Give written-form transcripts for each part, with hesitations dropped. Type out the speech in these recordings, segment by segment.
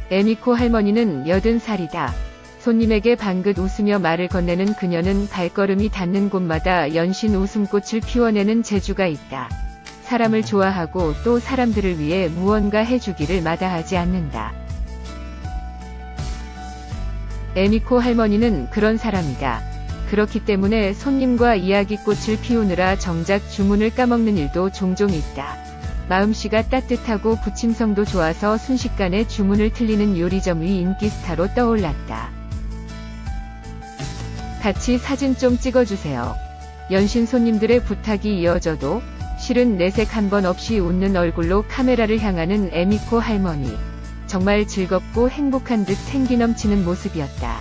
에미코 할머니는 80살이다. 손님에게 방긋 웃으며 말을 건네는 그녀는 발걸음이 닿는 곳마다 연신 웃음꽃을 피워내는 재주가 있다. 사람을 좋아하고 또 사람들을 위해 무언가 해주기를 마다하지 않는다. 에미코 할머니는 그런 사람이다. 그렇기 때문에 손님과 이야기꽃을 피우느라 정작 주문을 까먹는 일도 종종 있다. 마음씨가 따뜻하고 부침성도 좋아서 순식간에 주문을 틀리는 요리점의 인기 스타로 떠올랐다. 같이 사진 좀 찍어주세요. 연신 손님들의 부탁이 이어져도 실은 내색 한 번 없이 웃는 얼굴로 카메라를 향하는 에미코 할머니. 정말 즐겁고 행복한 듯 생기 넘치는 모습이었다.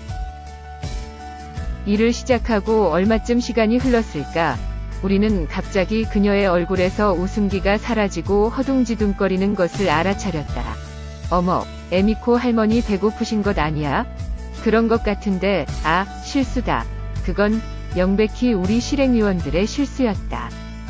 일을 시작하고 얼마쯤 시간이 흘렀을까? 우리는 갑자기 그녀의 얼굴에서 웃음기가 사라지고 허둥지둥거리는 것을 알아차렸다. 어머, 에미코 할머니 배고프신 것 아니야? 그런 것 같은데, 아, 실수다. 그건 명백히 우리 실행위원들의 실수였다.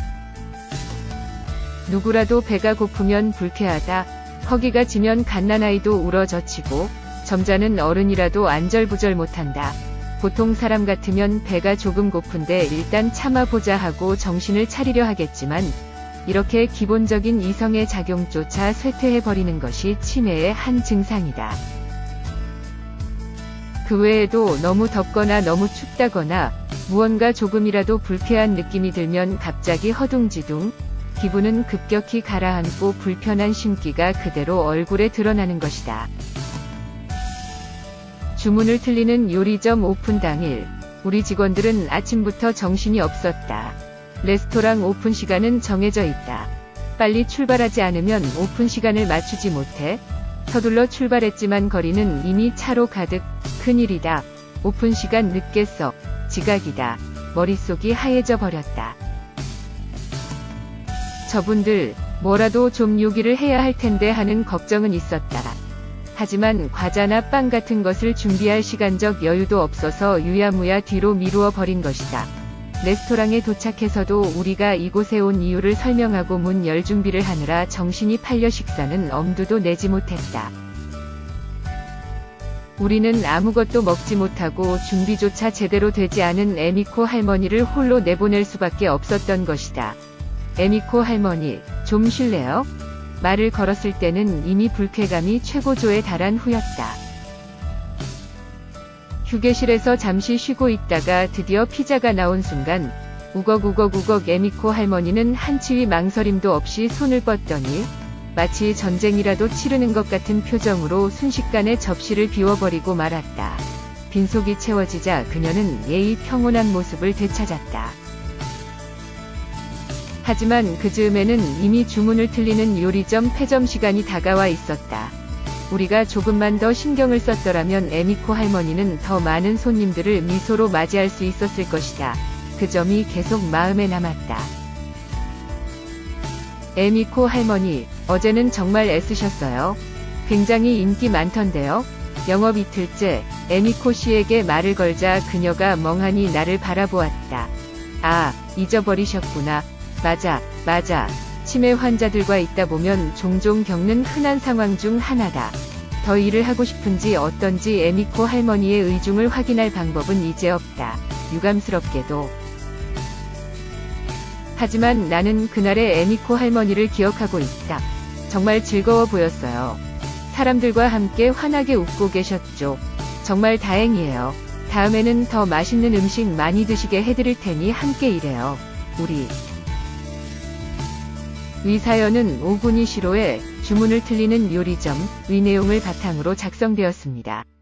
누구라도 배가 고프면 불쾌하다. 허기가 지면 갓난아이도 울어젖히고 점잖은 어른이라도 안절부절 못한다. 보통 사람 같으면 배가 조금 고픈데 일단 참아보자 하고 정신을 차리려 하겠지만 이렇게 기본적인 이성의 작용조차 쇠퇴해버리는 것이 치매의 한 증상이다. 그 외에도 너무 덥거나 너무 춥다거나 무언가 조금이라도 불쾌한 느낌이 들면 갑자기 허둥지둥, 기분은 급격히 가라앉고 불편한 심기가 그대로 얼굴에 드러나는 것이다. 주문을 틀리는 요리점 오픈 당일, 우리 직원들은 아침부터 정신이 없었다. 레스토랑 오픈 시간은 정해져 있다. 빨리 출발하지 않으면 오픈 시간을 맞추지 못해. 서둘러 출발했지만 거리는 이미 차로 가득. 큰일이다. 오픈 시간 늦겠어. 지각이다. 머릿속이 하얘져 버렸다. 저분들, 뭐라도 좀 요기를 해야 할 텐데 하는 걱정은 있었다. 하지만 과자나 빵 같은 것을 준비할 시간적 여유도 없어서 유야무야 뒤로 미루어 버린 것이다. 레스토랑에 도착해서도 우리가 이곳에 온 이유를 설명하고 문 열 준비를 하느라 정신이 팔려 식사는 엄두도 내지 못했다. 우리는 아무것도 먹지 못하고 준비조차 제대로 되지 않은 에미코 할머니를 홀로 내보낼 수밖에 없었던 것이다. 에미코 할머니, 좀 쉴래요? 말을 걸었을 때는 이미 불쾌감이 최고조에 달한 후였다. 휴게실에서 잠시 쉬고 있다가 드디어 피자가 나온 순간 우걱우걱우걱 에미코 할머니는 한치의 망설임도 없이 손을 뻗더니 마치 전쟁이라도 치르는 것 같은 표정으로 순식간에 접시를 비워버리고 말았다. 빈속이 채워지자 그녀는 예의 평온한 모습을 되찾았다. 하지만 그 즈음에는 이미 주문을 틀리는 요리점 폐점 시간이 다가와 있었다. 우리가 조금만 더 신경을 썼더라면 에미코 할머니는 더 많은 손님들을 미소로 맞이할 수 있었을 것이다. 그 점이 계속 마음에 남았다. 에미코 할머니, 어제는 정말 애쓰셨어요. 굉장히 인기 많던데요. 영업 이틀째, 에미코 씨에게 말을 걸자 그녀가 멍하니 나를 바라보았다. 아, 잊어버리셨구나. 맞아. 치매 환자들과 있다 보면 종종 겪는 흔한 상황 중 하나다. 더 일을 하고 싶은지 어떤지 에미코 할머니의 의중을 확인할 방법은 이제 없다. 유감스럽게도. 하지만 나는 그날의 에미코 할머니를 기억하고 있다. 정말 즐거워 보였어요. 사람들과 함께 환하게 웃고 계셨죠. 정말 다행이에요. 다음에는 더 맛있는 음식 많이 드시게 해드릴 테니 함께 일해요. 우리. 위 사연은 오구니 시로의 주문을 틀리는 요리점 의 내용을 바탕으로 작성되었습니다.